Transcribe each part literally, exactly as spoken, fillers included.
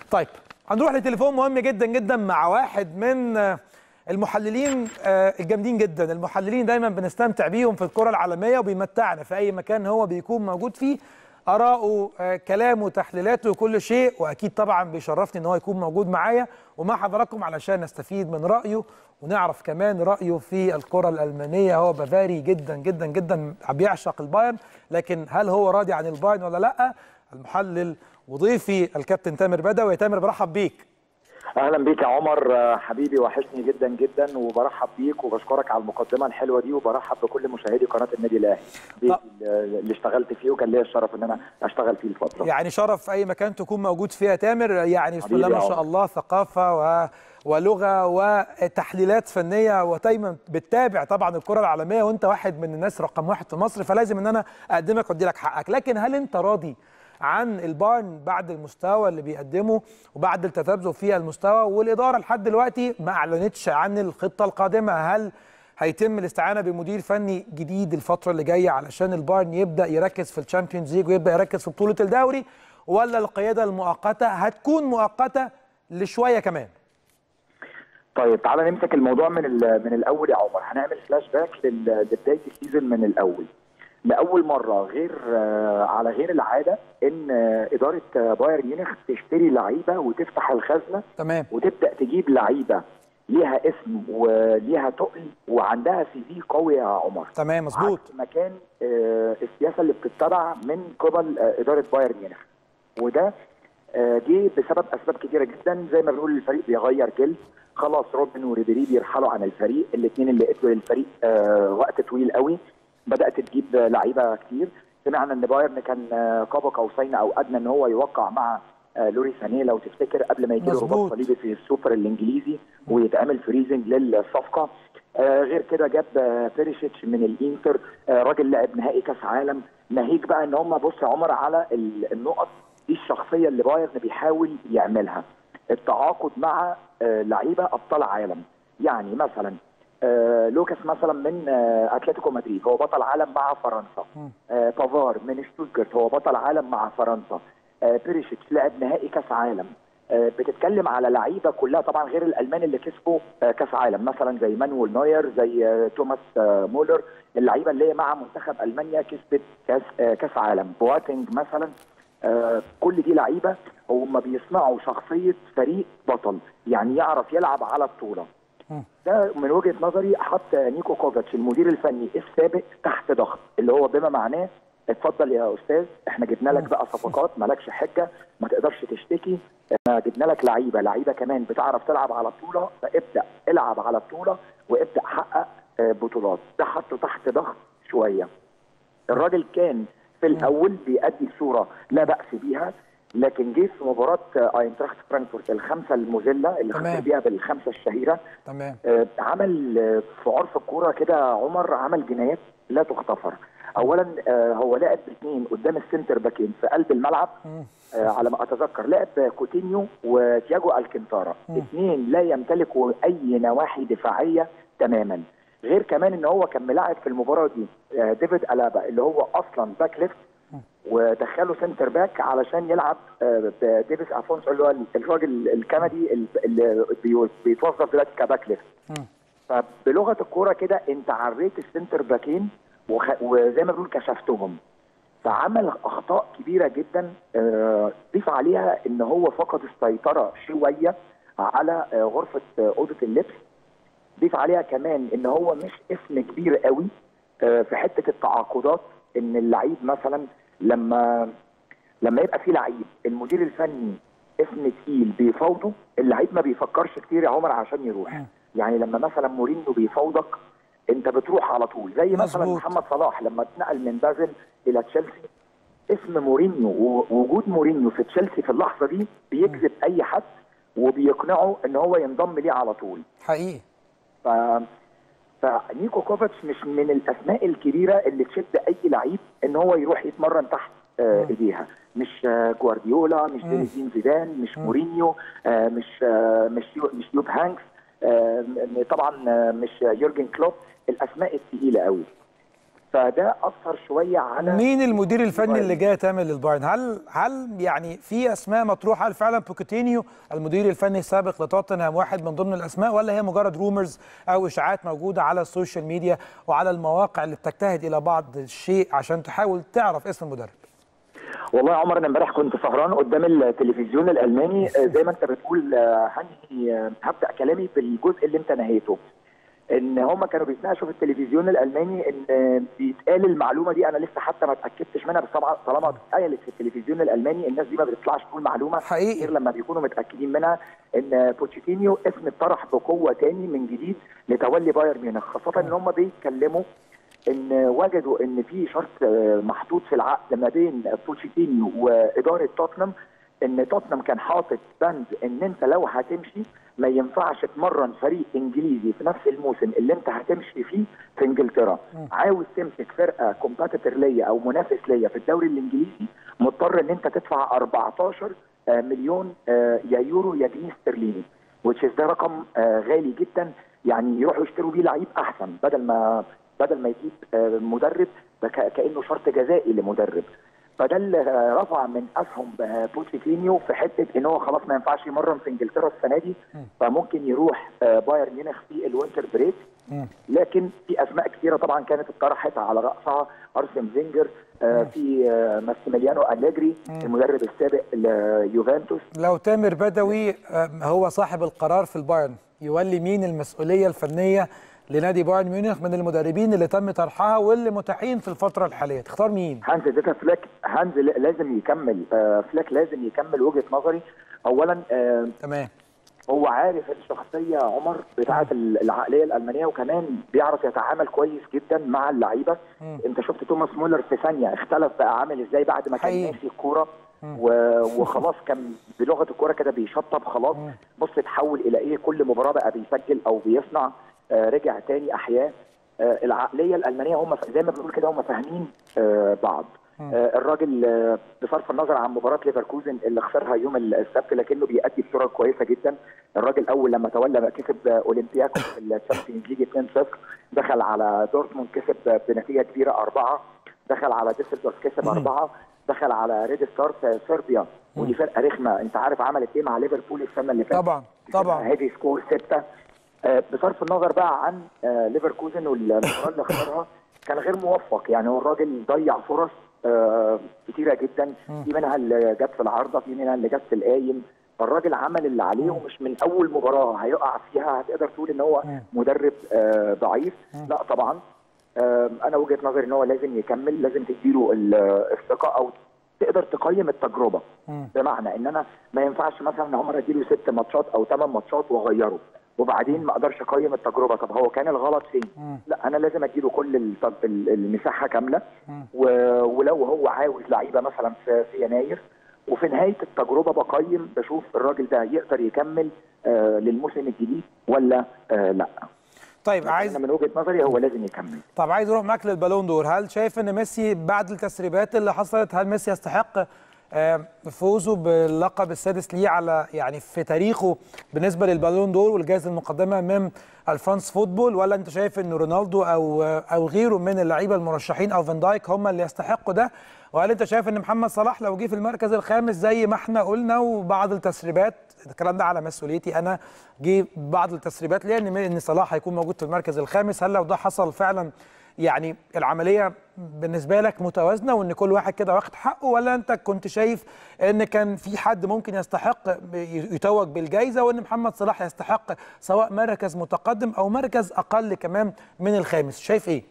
طيب هنروح لتليفون مهم جدا جدا مع واحد من المحللين الجامدين جدا. المحللين دايما بنستمتع بيهم في الكرة العالمية وبيمتعنا في أي مكان هو بيكون موجود فيه. آراءه، كلامه، تحليلاته، كل شيء، وأكيد طبعا بيشرفني إن هو يكون موجود معايا ومع حضراتكم علشان نستفيد من رأيه ونعرف كمان رأيه في الكرة الألمانية. هو بافاري جدا جدا جدا، بيعشق البايرن، لكن هل هو راضي عن البايرن ولا لأ؟ المحلل وضيفي الكابتن تامر بدوي. يا تامر برحب بيك. اهلا بيك يا عمر حبيبي، وحشني جدا جدا، وبرحب بيك وبشكرك على المقدمه الحلوه دي، وبرحب بكل مشاهدي قناه النادي الاهلي اللي اشتغلت فيه وكان ليا الشرف ان انا اشتغل فيه الفتره. يعني شرف في اي مكان تكون موجود فيها تامر. يعني بسم الله ما شاء الله ثقافه و... ولغه وتحليلات فنيه، ودايما بتتابع طبعا الكره العالميه، وانت واحد من الناس رقم واحد في مصر، فلازم ان انا اقدمك وادي لك حقك. لكن هل انت راضي عن البايرن بعد المستوى اللي بيقدمه وبعد التذبذب في المستوى؟ والاداره لحد دلوقتي ما اعلنتش عن الخطه القادمه. هل هيتم الاستعانه بمدير فني جديد الفتره اللي جايه علشان البايرن يبدا يركز في الشامبيونز ليج ويبدا يركز في بطوله الدوري، ولا القياده المؤقته هتكون مؤقته لشويه كمان؟ طيب تعالى نمسك الموضوع من من الاول يا عمر. هنعمل فلاش باك لبدايه السيزون من الاول. لاول مره غير على غير العاده ان اداره بايرن ميونخ تشتري لعيبه وتفتح الخزنه، تمام، وتبدا تجيب لعيبه ليها اسم وليها تقل وعندها سي في قوي يا عمر. تمام مظبوط. مكان السياسه اللي بتتبع من قبل اداره بايرن ميونخ، وده جه بسبب اسباب كتيره جدا. زي ما بنقول الفريق بيغير جلد، خلاص روبن وريبيري بيرحلوا عن الفريق، الاثنين اللي ادوا للفريق وقت طويل قوي. بدات تجيب لعيبه كتير. سمعنا ان بايرن كان قاب قوسين او ادنى ان هو يوقع مع لوري سانيه لو تفتكر، قبل ما يجي له رباط صليبي في السوبر الانجليزي ويتعمل فريزنج للصفقه. آه غير كده جاب بيريشيتش من الانتر، آه راجل لعب نهائي كاس عالم. ناهيك بقى ان هم بص يا عمر على النقط دي الشخصيه اللي بايرن بيحاول يعملها، التعاقد مع آه لعيبه ابطال عالم. يعني مثلا آه لوكاس مثلا من آه اتلتيكو مدريد، هو بطل عالم مع فرنسا. آه بافار من شتوتجارت، هو بطل عالم مع فرنسا. آه بيريشيتش لعب نهائي كاس عالم. آه بتتكلم على لعيبه كلها طبعا غير الالمان اللي كسبوا آه كاس عالم، مثلا زي مانويل نوير، زي آه توماس آه مولر، اللعيبه اللي هي مع منتخب المانيا كسبت كاس آه كاس عالم. بواتينج مثلا. آه كل دي لعيبه هم بيصنعوا شخصيه فريق بطل، يعني يعرف يلعب على بطوله. ده من وجهه نظري. حط نيكو كوفاتش المدير الفني السابق تحت ضغط، اللي هو بما معناه اتفضل يا استاذ، احنا جبنا لك بقى صفقات، مالكش حجه، ما تقدرش تشتكي، احنا جبنا لك لعيبه لعيبه كمان بتعرف تلعب على بطوله، فابدا العب على بطوله وابدا حقق بطولات. ده حطه تحت ضغط شويه. الراجل كان في الاول بيأدي صوره لا باس بيها، لكن جه في مباراه اينتراخت فرانكفورت الخمسه المذله اللي خسر بيها بالخمسه الشهيره، تمام، آه عمل في عرف الكوره كده عمر، عمل جنايات لا تغتفر. اولا آه هو لعب باثنين قدام السنتر باكين في قلب الملعب، آه على ما اتذكر لعب كوتينيو وتياجو الكنتارا، اثنين لا يمتلكوا اي نواحي دفاعيه تماما. غير كمان ان هو كان ملاعب في المباراه دي آه ديفيد ألابا اللي هو اصلا باك ليفت، ودخله سنتر باك علشان يلعب بديفيس افونسو اللي هو الراجل الكندي اللي بيتوظف دلوقتي كباك ليفت. فبلغه الكوره كده انت عريت السنتر باكين وخ... وزي ما بنقول كشفتهم. فعمل اخطاء كبيره جدا. ضيف عليها ان هو فقد السيطره شويه على غرفه اوضه اللبس. ضيف عليها كمان ان هو مش اسم كبير قوي في حته التعاقدات، ان اللعيب مثلا لما لما يبقى في لعيب المدير الفني اسم تقيل بيفاوضه، اللعيب ما بيفكرش كتير يا عمر عشان يروح. يعني لما مثلا مورينيو بيفاوضك انت بتروح على طول، زي مزبوط. مثلا محمد صلاح لما اتنقل من بازل الى تشيلسي، اسم مورينيو ووجود مورينيو في تشيلسي في اللحظه دي بيجذب اي حد وبيقنعه ان هو ينضم ليه على طول. حقيقي. ف فنيكو كوفاتش مش من الاسماء الكبيره اللي تشد اي لعيب ان هو يروح يتمرن تحت آه ايديها. مش آه جوارديولا، مش زين زيدان، مش مورينيو، آه مش آه مش يو مش يوب هانكس، آه طبعا آه مش يورجن كلوب، الاسماء الثقيله قوي. فده اثر شويه على مين المدير الفني اللي جاي تعمل للبايرن؟ هل هل يعني في اسماء مطروحه؟ هل فعلا بوكيتينيو المدير الفني السابق لتوتنهام واحد من ضمن الاسماء، ولا هي مجرد رومرز او اشاعات موجوده على السوشيال ميديا وعلى المواقع اللي بتجتهد الى بعض الشيء عشان تحاول تعرف اسم المدرب؟ والله يا عمر، انا امبارح كنت سهران قدام التلفزيون الالماني زي ما انت بتقول. هنهي هبدا كلامي بالجزء اللي انت نهيته، ان هم كانوا بيتناقشوا في التلفزيون الالماني ان بيتقال المعلومه دي، انا لسه حتى ما اتاكدتش منها، بس طبعا طالما اتقالت في التلفزيون الالماني الناس دي ما بتطلعش تقول معلومه حقيقي غير لما بيكونوا متاكدين منها. ان بوتشيتينيو اسم اتطرح بقوه تاني من جديد لتولي بايرن ميونخ، خاصه ان هم بيتكلموا ان وجدوا ان في شرط محطوط في العقد ما بين بوتشيتينيو واداره توتنهام، ان توتنهام كان حاطط بند ان انت لو هتمشي ما ينفعش تمرن فريق انجليزي في نفس الموسم اللي انت هتمشي فيه في انجلترا. عاوز تمسك فرقه كومباتيتور ليا او منافس ليا في الدوري الانجليزي، مضطر ان انت تدفع أربعتاشر مليون يا يورو يا جنيه استرليني، which is ده رقم غالي جدا. يعني يروحوا يشتروا بيه لعيب احسن بدل ما بدل ما يجيب مدرب كانه شرط جزائي لمدرب. فده اللي رفع من اسهم بوتشيتينيو في حته ان هو خلاص ما ينفعش يمرن في انجلترا السنه دي، فممكن يروح بايرن ميونخ في الوينتر بريك. لكن في اسماء كثيره طبعا كانت اتطرحت على راسها ارسن فينجر، في ماسيميليانو أليجري المدرب السابق ليوفنتوس. لو تامر بدوي هو صاحب القرار في البايرن، يولي مين المسؤوليه الفنيه لنادي بايرن ميونخ من المدربين اللي تم طرحها واللي متاحين في الفتره الحاليه؟ تختار مين؟ هانز ديتا فليك. هانز لازم يكمل، فليك لازم يكمل. وجهه نظري اولا آه تمام، هو عارف الشخصيه عمر بتاعه العقليه الالمانيه، وكمان بيعرف يتعامل كويس جدا مع اللعيبه. انت شفت توماس مولر في ثانيه اختلف بقى عامل ازاي بعد ما كان ماشي الكوره وخلاص كان بلغه الكوره كده بيشطب خلاص. بص اتحول الى ايه، كل مباراه بقى بيسجل او بيصنع. آه رجع تاني احياء. آه العقليه الالمانيه هم زي ما بنقول كده هم فاهمين آه بعض. آه الراجل آه بصرف النظر عن مباراه ليفركوزن اللي خسرها يوم السبت، لكنه بيأدي بصوره كويسه جدا. الراجل اول لما تولى كسب اولمبياكوس في الشامبيونز ليج اتنين صفر، دخل على دورتموند كسب بنتيجه كبيره أربعة، دخل على ديسلدورف كسب أربعة، دخل على ريد ستار صربيا ودي فرقه رخمه. انت عارف عملت ايه مع ليفربول السنه اللي فاتت؟ طبعا طبعا هيفي سكور ستة. بصرف النظر بقى عن ليفركوزن والمباراه اللي خسرها كان غير موفق. يعني هو الراجل ضيع فرص كتيره جدا، في منها اللي جت في العارضه، في منها اللي جت في القايم. فالراجل عمل اللي عليه، ومش من اول مباراه هيقع فيها هتقدر تقول ان هو مدرب ضعيف. لا طبعا انا وجهه نظري ان هو لازم يكمل، لازم تديله الثقه او تقدر تقيم التجربه. بمعنى ان انا ما ينفعش مثلا عمر اديله ست ماتشات او ثمان ماتشات واغيره وبعدين ما اقدرش اقيم التجربه. طب هو كان الغلط فين؟ لا انا لازم اديله كل المساحه كامله، ولو هو عاوز لعيبه مثلا في, في يناير، وفي نهايه التجربه بقيم بشوف الراجل ده يقدر يكمل آه للموسم الجديد ولا آه لا. طيب عايز من وجهه نظري هو لازم يكمل. طب عايز اروح معاك للبالون دور. هل شايف ان ميسي بعد التسريبات اللي حصلت، هل ميسي يستحق فوزه باللقب السادس ليه على يعني في تاريخه بالنسبه للبالون دور والجائزه المقدمه من الفرانس فوتبول، ولا انت شايف ان رونالدو او او غيره من اللعيبه المرشحين او فان دايك هم اللي يستحقوا ده؟ وهل انت شايف ان محمد صلاح لو جه في المركز الخامس زي ما احنا قلنا وبعض التسريبات، الكلام ده على مسؤوليتي انا، جه بعض التسريبات ليه ان ان صلاح هيكون موجود في المركز الخامس، هل لو ده حصل فعلا يعني العمليه بالنسبه لك متوازنه وان كل واحد كده واخد حقه، ولا انت كنت شايف ان كان في حد ممكن يستحق يتوج بالجائزه وان محمد صلاح يستحق سواء مركز متقدم او مركز اقل كمان من الخامس؟ شايف ايه؟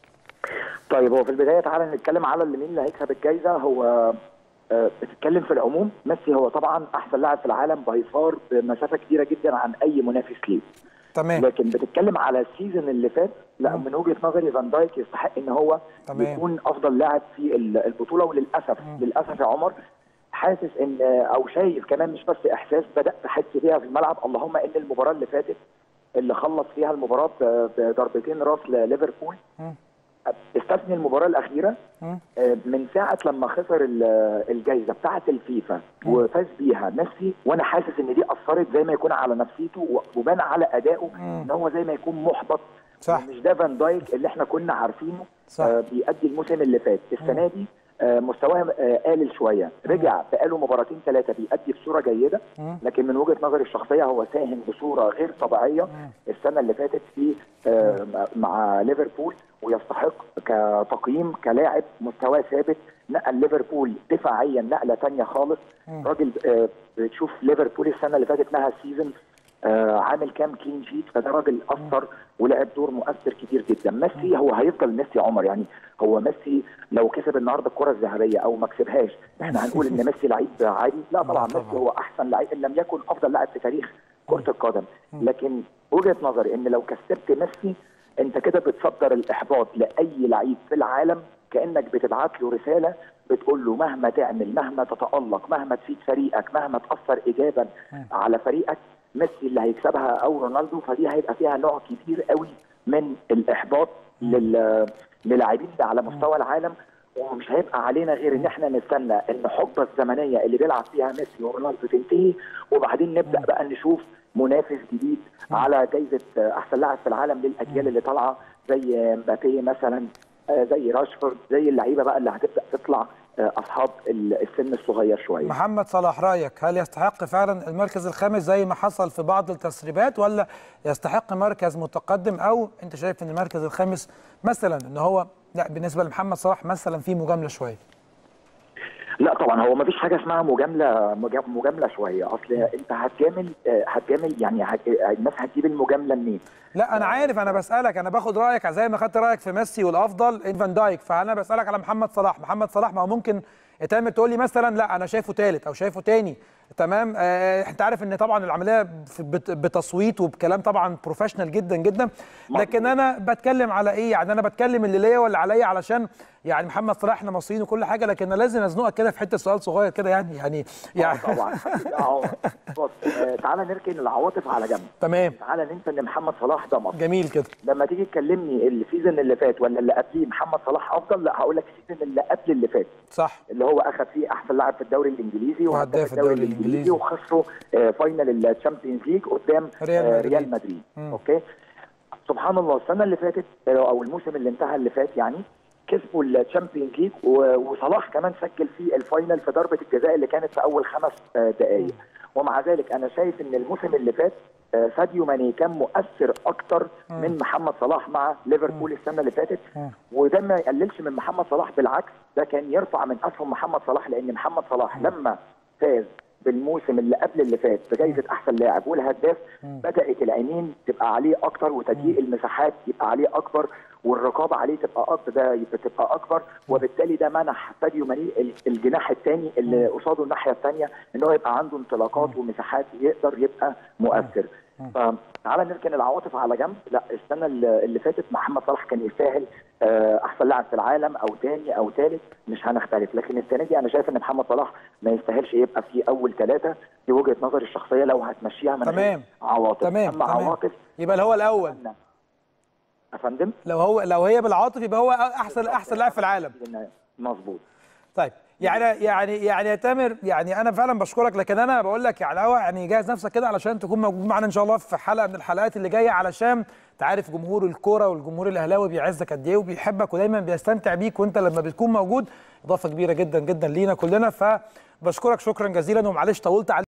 طيب هو في البدايه تعالى نتكلم على اللي مين اللي هيكسب الجائزه. هو بتتكلم في العموم ميسي هو طبعا احسن لاعب في العالم باي فار بمسافه كبيره جدا عن اي منافس ليه. تمام. لكن بتتكلم على السيزون اللي فات، لا من وجهه نظري فان دايك يستحق ان هو تمام. يكون افضل لاعب في البطوله. وللاسف مم. للاسف يا عمر حاسس ان او شايف كمان، مش بس احساس، بدات احس بيها في الملعب. اللهم ان المباراه اللي فاتت اللي خلص فيها المباراه بضربتين راس لليفربول، استثني المباراه الاخيره من ساعه لما خسر الجائزه بتاعه الفيفا وفاز بيها ميسي، وانا حاسس ان دي اثرت زي ما يكون على نفسيته وبان على ادائه ان هو زي ما يكون محبط صح. مش ده فان دايك اللي احنا كنا عارفينه. صح. آه بيأدي الموسم اللي فات. السنه دي آه مستواه آه قلل شويه، رجع بقاله مباراتين ثلاثه بيأدي بصوره جيده، لكن من وجهه نظري الشخصيه هو ساهم بصوره غير طبيعيه السنه اللي فاتت في آه مع ليفربول، ويستحق كتقييم كلاعب مستواه ثابت. نقل ليفربول دفاعيا نقله ثانيه خالص. راجل آه بتشوف ليفربول السنه اللي فاتت نهى السيزون آه عامل كام كلين شيت، فده راجل اثر ولعب دور مؤثر كتير جدا. ميسي هو هيفضل ميسي عمر، يعني هو ميسي لو كسب النهارده الكره الذهبيه او ما كسبهاش احنا هنقول ان ميسي لعيب عادي؟ لا طبعا، ميسي هو احسن لعيب ان لم يكن افضل لاعب في تاريخ كره القدم. لكن وجهه نظري ان لو كسبت ميسي انت كده بتصدر الاحباط لاي لعيب في العالم، كانك بتبعت له رساله بتقول له مهما تعمل، مهما تتالق، مهما تفيد فريقك، مهما تاثر ايجابا على فريقك، ميسي اللي هيكسبها او رونالدو. فدي هيبقى فيها نوع كبير قوي من الاحباط لل للاعبين على مستوى العالم، ومش هيبقى علينا غير ان احنا نستنى ان الحقبه الزمنيه اللي بيلعب فيها ميسي ورونالدو تنتهي، وبعدين نبدا بقى نشوف منافس جديد على جائزه احسن لاعب في العالم للاجيال اللي طالعه، زي مبابي مثلا، زي راشفورد، زي اللعيبه بقى اللي هتبدا تطلع اصحاب السن الصغير شويه. محمد صلاح، رايك هل يستحق فعلا المركز الخامس زي ما حصل في بعض التسريبات، ولا يستحق مركز متقدم، او انت شايف ان المركز الخامس مثلا ان هو لا بالنسبه لمحمد صلاح مثلا في مجامله شويه؟ لا طبعا، هو ما فيش حاجه اسمها مجامله مجامله شويه. اصل انت هتجامل هتجامل يعني هت... الناس هتجيب المجامله منين؟ لا انا عارف، انا بسالك، انا باخد رايك زي ما خدت رايك في ميسي والافضل فان دايك، فانا بسالك على محمد صلاح. محمد صلاح ما هو ممكن تامر تقول لي مثلا لا انا شايفه ثالث او شايفه ثاني، تمام. آه انت عارف ان طبعا العمليه بتصويت وبكلام طبعا بروفيشنال جدا جدا، لكن انا بتكلم على ايه؟ يعني انا بتكلم اللي ليا ولا عليا، علشان يعني محمد صلاح احنا مصريين وكل حاجه، لكن انا لازم ازنقك كده في حته سؤال صغير كده يعني يعني يعني طبعا اهو. بص آه تعالى نركن العواطف على جنب. تمام. تعالى ننسى ان محمد صلاح ده مصر. جميل كده. لما تيجي تكلمني السيزون اللي فات ولا اللي قبليه محمد صلاح افضل، لا هقول لك السيزون اللي قبل اللي فات. صح. اللي هو اخذ فيه احسن لاعب في الدوري الانجليزي وهداف الدوري الانجليزي وخسروا آه فاينل الشامبيونز ليج قدام ريال آه مدريد, ريال مدريد. اوكي. سبحان الله السنه اللي فاتت او الموسم اللي انتهى اللي فات يعني كسبوا الشامبيونز ليج، وصلاح كمان سجل في الفاينل في ضربه الجزاء اللي كانت في اول خمس دقائق. ومع ذلك انا شايف ان الموسم اللي فات ساديو ماني كان مؤثر اكتر من محمد صلاح مع ليفربول السنه اللي فاتت، وده ما يقللش من محمد صلاح، بالعكس ده كان يرفع من اسهم محمد صلاح، لان محمد صلاح لما فاز بالموسم اللي قبل اللي فات بجائزه احسن لاعب والهداف بدات العينين تبقى عليه اكتر، وتضييق المساحات يبقى عليه اكبر، والرقابه عليه تبقى اكتر، ده تبقى اكبر، وبالتالي ده منح ساديو ماني الجناح الثاني اللي قصاده الناحيه الثانيه ان هو يبقى عنده انطلاقات ومساحات يقدر يبقى مؤثر. فتعالى نركن العواطف على جنب. لا السنه اللي فاتت محمد صلاح كان يستاهل احسن لاعب في العالم او ثاني او ثالث، مش هنختلف. لكن السنه دي انا شايف ان محمد صلاح ما يستاهلش يبقى في اول ثلاثه، دي وجهه نظري الشخصيه لو هتمشيها من تمام عواطف. تمام اما تمام. عواطف يبقى اللي هو الاول يا فندم، لو هو لو هي بالعاطف يبقى هو احسن احسن لاعب في العالم. مظبوط. طيب يعني يعني يعني يا تامر، يعني انا فعلا بشكرك، لكن انا بقول لك يعني هو يعني جهز نفسك كده علشان تكون موجود معانا ان شاء الله في حلقه من الحلقات اللي جايه، علشان تعرف جمهور الكوره والجمهور الاهلاوي بيعزك قد ايه وبيحبك ودايما بيستمتع بيك، وانت لما بتكون موجود اضافه كبيره جدا جدا لينا كلنا. فبشكرك شكرا جزيلا، ومعلش طولت عليك.